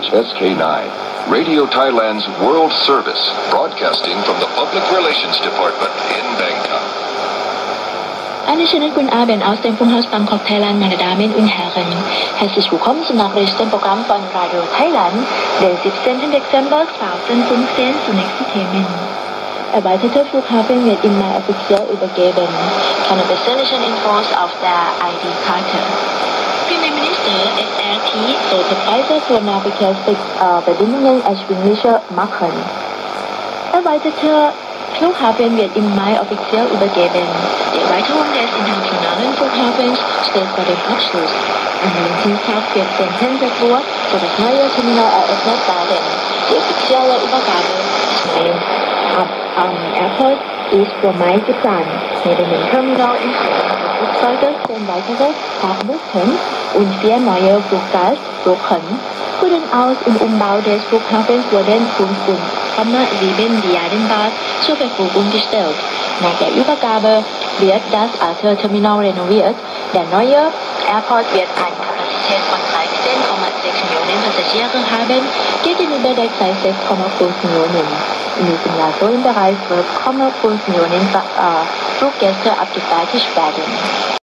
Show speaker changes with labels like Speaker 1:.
Speaker 1: SK9, Radio Thailand's World Service, broadcasting from the Public Relations Department in Bangkok.
Speaker 2: Eine schöne guten Abend aus dem Funkhaus Bangkok, Thailand, meine Damen und Herren. Herzlich willkommen zum Nachrichtenprogramm von Radio Thailand, der 17. Dezember 2015. Zunächst die Themen. Erweiterte Flughafen wird im Mai offiziell übergeben. Keine persönlichen Infos auf der ID-Karte. Premierminister SRT sollte Preise für Nahverkehrsverbindungen erschwinglicher machen. Erweiterte Flughafen wird im Mai offiziell übergeben. Die Erweiterung des internationalen Flughafens steht vor dem Abschluss. Am Dienstag, 14. Februar, soll das neue Terminal eröffnet werden. Die offizielle Übergabe des neuen Airport ist für Mai geplant. Neben dem Terminal entstehen Flugzeuge, 10 weitere Parkbuchten und 4 neue Fluggastbrücken. Für den Aus- und Umbau des Flughafens wurden 5,7 Milliarden Baht zur Verfügung gestellt. Nach der Übergabe wird das alte Terminal renoviert. Der neue Airport wird eine Kapazität von 13,6 Millionen Passagiere haben, gegenüber derzeit 6,5 Millionen. In diesem Jahr sollen bereits 12,5 Millionen Fluggäste abgefertigt werden.